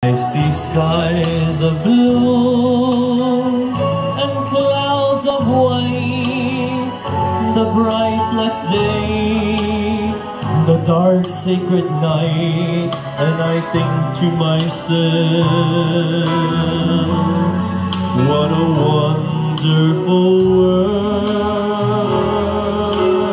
I see skies of blue and clouds of white, the bright blessed day, the dark sacred night, and I think to myself, what a wonderful world.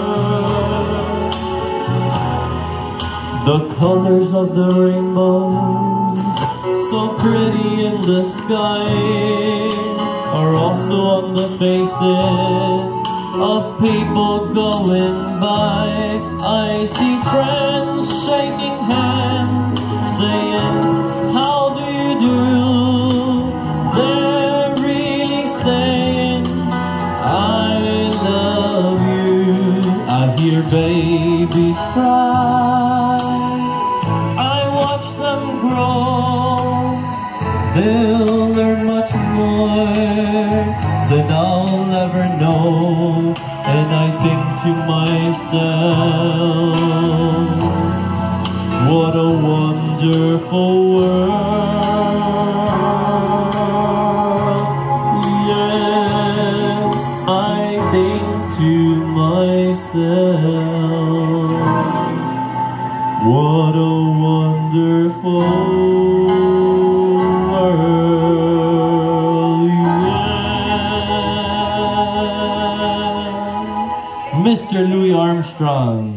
The colors of the rainbow, so pretty in the sky, are also on the faces of people going by. I see friends shaking hands, saying, how do you do? They're really saying, I love you. I hear babies cry, I watch them grow. They'll learn much more than I'll ever know. And I think to myself, what a wonderful world. Yes, I think to myself, what a wonderful world. Yeah. Mr. Louis Armstrong.